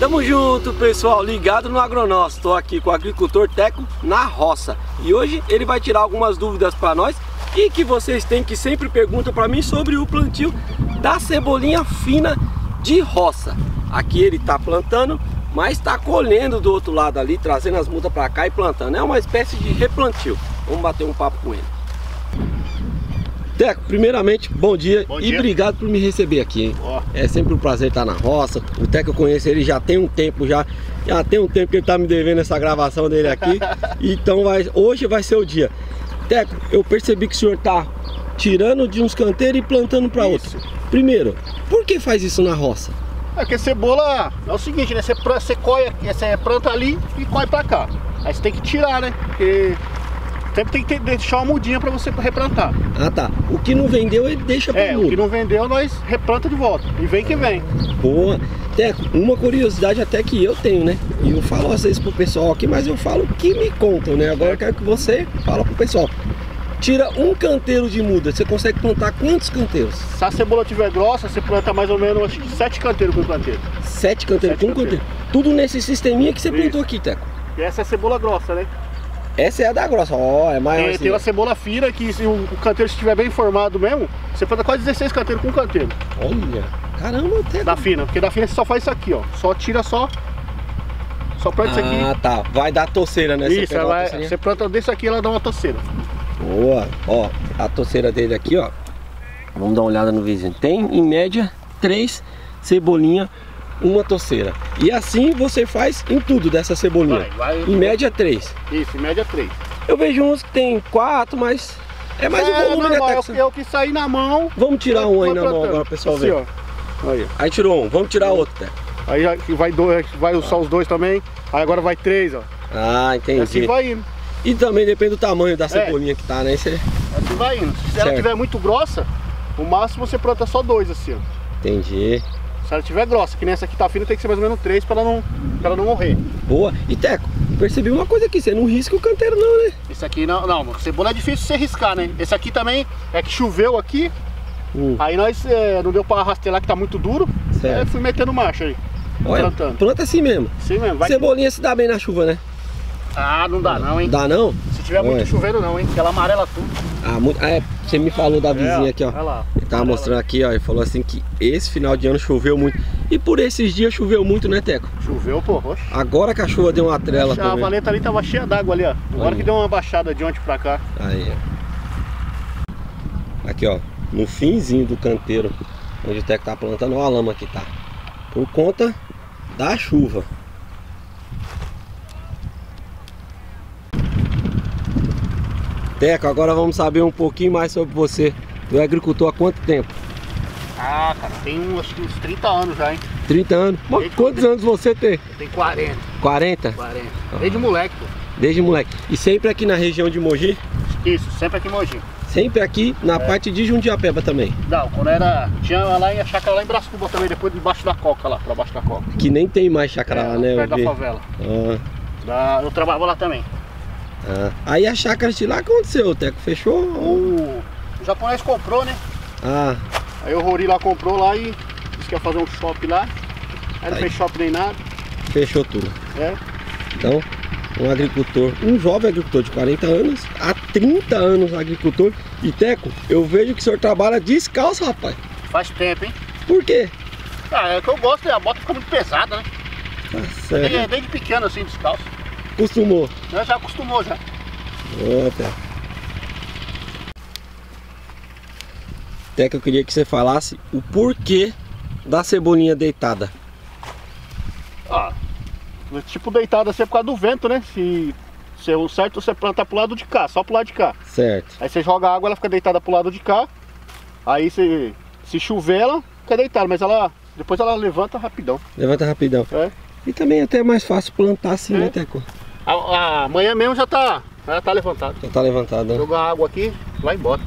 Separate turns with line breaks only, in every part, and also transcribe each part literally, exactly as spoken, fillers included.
Tamo junto, pessoal, ligado no Agronós. Estou aqui com o agricultor Teco na roça. E hoje ele vai tirar algumas dúvidas para nós e que vocês têm, que sempre perguntam para mim sobre o plantio da cebolinha fina de roça. Aqui ele tá plantando, mas tá colhendo do outro lado ali, trazendo as mudas para cá e plantando. É uma espécie de replantio. Vamos bater um papo com ele. Teco, primeiramente, bom dia, bom dia. E obrigado por me receber aqui, hein? Oh. É sempre um prazer estar na roça. O Teco eu conheço ele já tem um tempo, já, já tem um tempo que ele tá me devendo essa gravação dele aqui. Então vai, hoje vai ser o dia. Teco, eu percebi que o senhor tá tirando de uns canteiros e plantando para outros. Primeiro, por que faz isso na roça?
É que cebola é o seguinte, né? Você, você, colhe, você planta ali e colhe para cá. Aí você tem que tirar, né? Porque sempre tem que ter, deixar uma mudinha para você replantar.
Ah, tá. O que não vendeu, ele deixa para
É, muda. O que não vendeu, nós replanta de volta. E vem que vem.
Boa. Teco, uma curiosidade até que eu tenho, né? E eu falo às vezes pro pessoal aqui, mas eu falo o que me contam, né? Agora eu quero que você fala pro pessoal. Tira um canteiro de muda, você consegue plantar quantos canteiros?
Se a cebola tiver grossa, você planta mais ou menos, acho que sete canteiros com canteiro.
Sete canteiros com canteiro? Tudo nesse sisteminha que você Isso. plantou aqui, Teco.
E essa é a cebola grossa, né?
Essa é a da grossa, ó, oh, é maior.
Tem,
assim,
tem uma cebola fina que se o canteiro estiver bem formado mesmo, você planta quase dezesseis canteiros com canteiro.
Olha, caramba, Teco.
Da fina, porque da fina você só faz isso aqui, ó. Só tira só. Só planta
ah,
isso aqui.
Ah, tá. Vai dar toceira, né?
Isso, você, vai, você planta desse aqui, ela dá uma toceira.
Boa, ó, a toceira dele aqui, ó. Vamos dar uma olhada no vizinho. Tem em média três cebolinhas, uma toceira. E assim você faz em tudo dessa cebolinha. Vai, vai, em média três.
Isso, em média três.
Eu vejo uns que tem quatro, mas é mais
é,
o volume,
normal,
né,
Teco? É o que sair na mão.
Vamos tirar um aí na mão agora, pessoal,
assim,
ver. Ó. Aí. aí tirou um, vamos tirar outro, Teco.
Aí vai, dois, vai ah. só os dois também. Aí agora vai três, ó.
Ah, entendi.
E assim vai indo.
E também depende do tamanho da cebolinha é. que tá, né? Você...
Assim vai indo. Se certo. ela tiver muito grossa, o máximo você planta só dois assim, ó.
Entendi.
Se ela tiver grossa, que nessa aqui tá fina, tem que ser mais ou menos três para ela não, pra ela não morrer.
Boa. E Teco, percebi uma coisa aqui, você não risca o canteiro não, né?
Esse aqui não, não, cebola é difícil você riscar, né? Esse aqui também é que choveu aqui, hum. aí nós é, não deu para rastelar que tá muito duro, aí fui metendo marcha aí.
Olha, plantando. Planta assim mesmo.
Sim mesmo. Vai
cebolinha que... se dá bem na chuva, né?
Ah, não dá não, hein?
Dá não?
Se tiver Olha. muito chuveiro não, hein? Porque ela amarela tudo.
Ah, muito... ah, é, você me falou da vizinha é, aqui, ó. Lá, ele tava amarela. mostrando aqui, ó. Ele falou assim que esse final de ano choveu muito. E por esses dias choveu muito, né, Teco?
Choveu, pô, roxo.
Agora que a chuva deu uma trela também.
A valeta ali tava cheia d'água ali, ó. Agora aí. que deu uma baixada de ontem pra cá.
Aí, ó. Aqui, ó. No finzinho do canteiro, onde o Teco tá plantando, ó a lama que tá. Por conta da chuva. Teco, agora vamos saber um pouquinho mais sobre você. Tu é agricultor há quanto tempo?
Ah, cara, tem um, acho que uns trinta anos já, hein?
trinta anos? Mas quantos anos você tem?
Eu tenho quarenta.
quarenta?
quarenta. Desde moleque, pô.
Desde moleque. E sempre aqui na região de Mogi?
Isso, sempre aqui em Mogi.
Sempre aqui na é. parte de Jundiapeba também?
Não, quando era... Tinha lá em a chácara lá em Brascuba também, depois debaixo da coca lá, pra baixo da coca.
Que nem tem mais chácara é, lá, né?
Perto da favela. Ah. Da, eu trabalhava lá também.
Ah. Aí a chácara de lá aconteceu, Teco? Fechou?
O... o japonês comprou, né?
Ah.
Aí o Rory lá comprou lá e disse que ia fazer um shopping lá. Aí não fez shopping nem nada.
Fechou tudo.
É.
Então, um agricultor, um jovem agricultor de quarenta anos, há trinta anos agricultor. E Teco, eu vejo que o senhor trabalha descalço, rapaz.
Faz tempo, hein?
Por quê?
Ah, é que eu gosto, né? A bota fica muito pesada, né?
Tá certo.
Desde, desde pequeno assim, descalço.
Acostumou?
Eu já acostumou já.
Ô, Teco. Teco, eu queria que você falasse o porquê da cebolinha deitada.
Ah, tipo deitada assim é por causa do vento, né? Se, se o certo você plantar pro lado de cá, só pro lado de cá.
Certo.
Aí você joga a água, ela fica deitada pro lado de cá. Aí se, se chover, ela fica deitada, mas ela depois ela levanta rapidão.
Levanta rapidão.
É.
E também até é mais fácil plantar assim, é. né, Teco?
A, a, amanhã mesmo já tá, já tá levantado.
Já tá levantado, né?
Jogar água aqui, vai embora.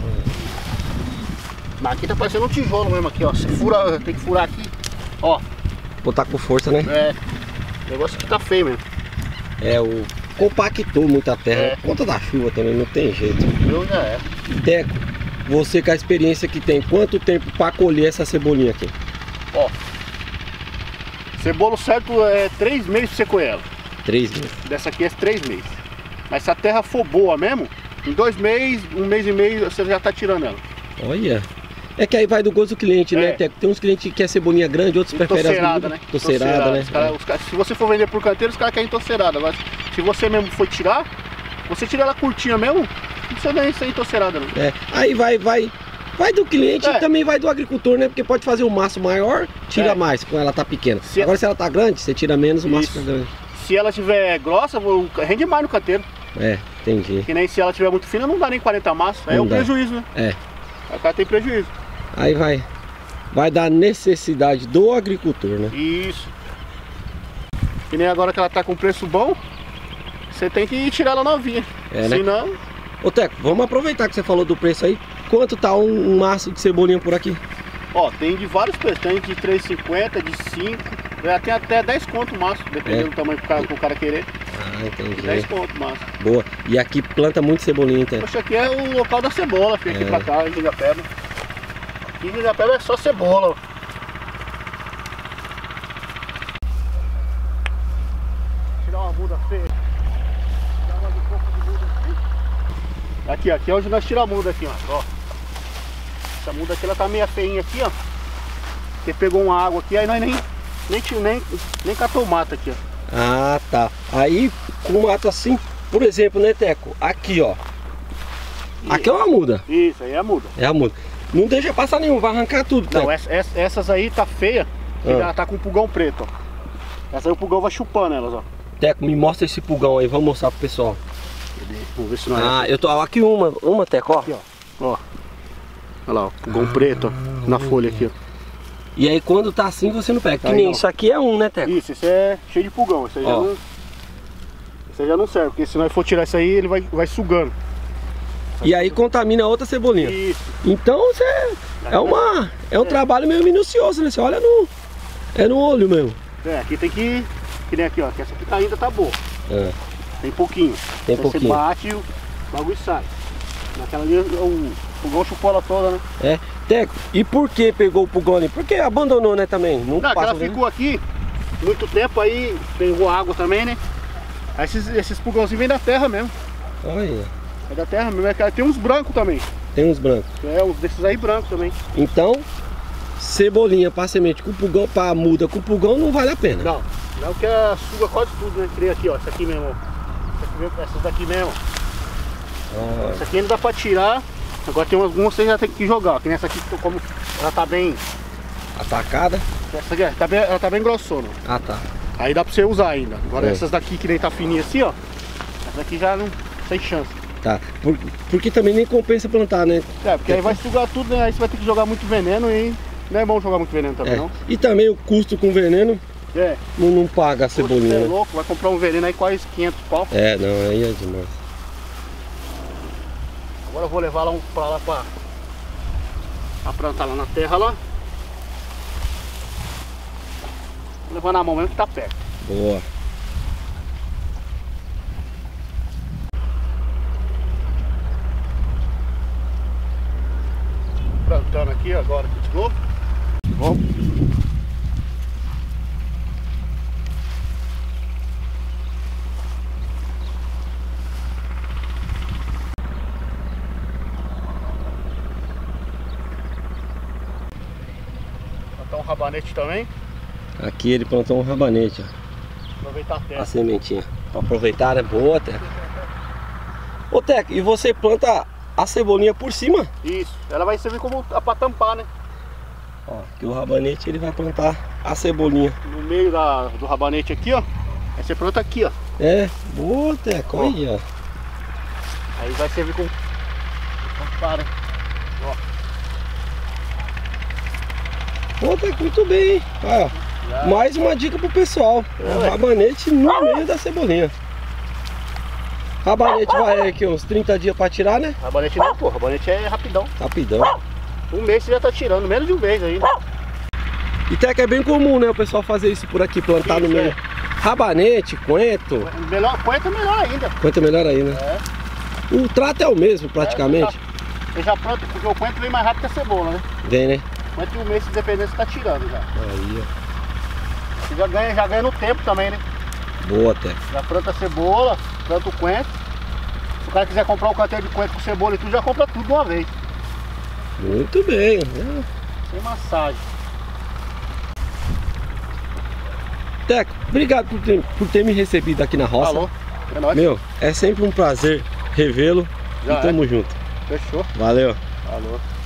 Mas aqui tá parecendo um tijolo mesmo aqui, ó. Você fura, tem que furar aqui, ó.
Botar com força, né?
É. O negócio aqui tá feio mesmo.
É, o compactou muita terra. É. Por conta da chuva também, não tem jeito.
Eu já é.
Teco, você com a experiência que tem, quanto tempo para colher essa cebolinha aqui?
Ó. Cebola certo é três meses pra você colher ela.
Três meses.
Dessa aqui é três meses. Mas se a terra for boa mesmo, em dois meses, um mês e meio, você já tá tirando ela.
Olha. É que aí vai do gosto do cliente, né,
é.
Teco? Tem uns clientes que querem cebolinha grande, outros preferem as
toceirada, né?
Toceirada, né?
Os cara, os cara, se você for vender por canteiro, os caras querem toceirada. Agora, se você mesmo for tirar, você tira ela curtinha mesmo, não precisa nem ser toceirada, não.
É. Aí vai, vai, vai do cliente
é.
e também vai do agricultor, né? Porque pode fazer um maço maior, tira é. mais, quando ela tá pequena. Se Agora, se ela tá grande, você tira menos, o maço fica grande.
Se ela tiver grossa, rende mais no canteiro.
É, entendi.
Que nem se ela tiver muito fina, não dá nem quarenta maços. Aí é um dá. prejuízo, né?
É.
Aí o cara tem prejuízo.
Aí vai, vai dar necessidade do agricultor, né?
Isso. E nem agora que ela tá com preço bom, você tem que tirar ela novinha.
É, né?
Senão...
Ô Teco, vamos aproveitar que você falou do preço aí. Quanto tá um, um maço de cebolinha por aqui?
Ó, tem de vários preços, tem de três e cinquenta, de cinco, tem até dez conto o maço, dependendo é. do tamanho que o, cara, que o cara querer.
Ah, entendi.
dez conto o maço.
Boa. E aqui planta muito cebolinha, então?
Poxa, aqui é o local da cebola, filho, aqui é. pra cá, em Igapeba. Aqui em Igapeba é só cebola, ó. Tirar uma muda feia. Tirar mais um pouco de muda aqui. Aqui, aqui é onde nós tiramos a muda aqui, ó. ó. Essa muda aqui, ela tá meio feinha aqui, ó. Porque pegou uma água aqui, aí nós nem, nem, nem, nem catou o mato aqui, ó.
Ah, tá. Aí, com mato assim, por exemplo, né, Teco? Aqui, ó. Isso. Aqui é uma muda.
Isso, aí é a muda.
É a muda. Não deixa passar nenhum, vai arrancar tudo, Teco.
Não, essa, essas aí tá feia, ah. ela tá com um pulgão preto, ó. Essa aí o pulgão vai chupando elas, ó.
Teco, me mostra esse pulgão aí, vamos mostrar pro pessoal.
Vamos ver se não é.
Ah, eu tô aqui uma, uma, Teco, ó.
Aqui, ó. Ó. Olha lá, ó. Pulgão ah, preto, ó. Na folha aqui, ó.
E aí quando tá assim você não pega, que aí nem não. Isso aqui é um, né, Teco?
Isso, esse é cheio de pulgão, esse aí, já não, esse aí já não serve, porque se nós for tirar isso aí, ele vai, vai sugando.
E aí contamina outra cebolinha.
Isso.
Então você é, uma, é um é. trabalho meio minucioso, né? Você olha no, é no olho mesmo.
É, aqui tem que, que nem aqui, ó, que essa aqui ainda tá boa. É. Tem pouquinho.
Tem
então
pouquinho.
Você bate e o bagulho sai. Naquela ali o pulgão chupou ela toda, né?
É. Teco, e por que pegou o pulgão ali? Porque abandonou, né, também?
Não, não ela ficou aqui muito tempo, aí pegou água também, né? Aí esses, esses pulgãozinhos vêm da terra mesmo.
Olha.
É da terra mesmo, é, tem uns brancos também.
Tem uns brancos?
É, uns desses aí brancos também.
Então, cebolinha para semente com pulgão, para muda com pulgão não vale a pena.
Não, não que ela suga quase tudo, né? Que aqui, ó, essa aqui mesmo, ó. Essa aqui mesmo, essas daqui mesmo. Ah. Essa aqui ainda dá para tirar. Agora tem algumas que você já tem que jogar, que nessa aqui, como ela tá bem
atacada.
Essa aqui, tá bem, ela tá bem grossona.
Ah, tá.
Aí dá pra você usar ainda. Agora
é.
essas daqui que nem tá fininha assim, ó. Essa daqui já não tem chance.
Tá, Por, porque também nem compensa plantar, né?
É, porque aí vai sugar tudo, né? Aí você vai ter que jogar muito veneno e não é bom jogar muito veneno também,
é.
não.
E também o custo com veneno
é.
não, não paga a cebolinha.
Você é louco, vai comprar um veneno aí quase quinhentos pau.
É, não, aí é demais.
Agora eu vou levar lá um pra lá pra, pra plantar lá na terra lá. Vou levar na mão mesmo que tá perto.
Boa.
Plantando aqui agora de novo. Vamos. Plantar um rabanete também.
Aqui ele plantou um rabanete, ó.
Aproveitar a terra.
A sementinha. Pra aproveitar, né? Boa, Teco. Ô, Teco, e você planta a cebolinha por cima?
Isso, ela vai servir como para tampar, né?
Ó, que o rabanete ele vai plantar a cebolinha.
No meio da, do rabanete aqui, ó. Aí você planta aqui, ó.
É, boa, Teco, olha.
Aí vai servir como para. Ó.
Pô, Teco, muito bem, hein? Ó, já. Mais uma dica pro pessoal. É, o rabanete no meio da cebolinha. Rabanete vai aqui uns trinta dias pra tirar, né?
Rabanete não, pô. Rabanete é rapidão.
Rapidão.
Um mês você já tá tirando, menos de um mês aí, né?
E Teco, é bem comum, né? O pessoal fazer isso por aqui, plantar isso, no meio. É. Rabanete, coentro.
Melhor, coentro é melhor ainda.
Coentro é melhor ainda. É. O trato é o mesmo, praticamente.
É, eu já planto, porque o coentro vem mais rápido que a cebola, né?
Vem, né?
Coentro um mês, se depender, você tá tirando já.
Aí, ó.
Você já ganha, já ganha no tempo também, né?
Boa, Teco.
Já planta a cebola, planta o coentro. Se o cara quiser comprar um canteiro de coentro com cebola e tudo, já compra tudo de uma vez.
Muito bem. É.
Sem massagem.
Teco, obrigado por ter, por ter me recebido aqui na roça.
Falou. É nóis.
Meu, é sempre um prazer revê-lo.
Já
E tamo
é.
junto.
Fechou.
Valeu.
Falou.